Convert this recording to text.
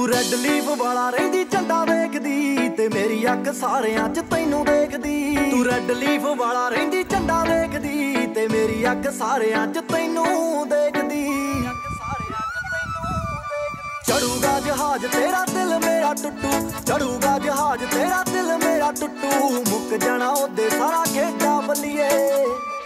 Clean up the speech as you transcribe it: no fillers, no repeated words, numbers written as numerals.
ਤੂੰ red leaf ਵਾਲਾ ਰਹਿੰਦੀ ਝੰਡਾ ਵੇਖਦੀ ਤੇ ਮੇਰੀ ਅੱਖ ਸਾਰਿਆਂ 'ਚ ਤੈਨੂੰ ਦੇਖਦੀ। ਤੂੰ ਰੈੱਡ ਲੀਫ ਵਾਲਾ ਰਹਿੰਦੀ ਝੰਡਾ ਵੇਖਦੀ ਤੇ ਮੇਰੀ ਅੱਖ ਸਾਰਿਆਂ 'ਚ ਤੈਨੂੰ ਦੇਖਦੀ। ਚੜੂਗਾ ਜਹਾਜ਼ ਤੇਰਾ ਦਿਲ ਮੇਰਾ ਟੁੱਟੂ, ਚੜੂਗਾ ਜਹਾਜ਼ ਤੇਰਾ ਦਿਲ ਮੇਰਾ ਟੁੱਟੂ। ਮੁੱਕ ਜਾਣਾ ਉਹਦੇ ਸਾਰਾ ਖੇਡਾ ਬੱਲੀਏ।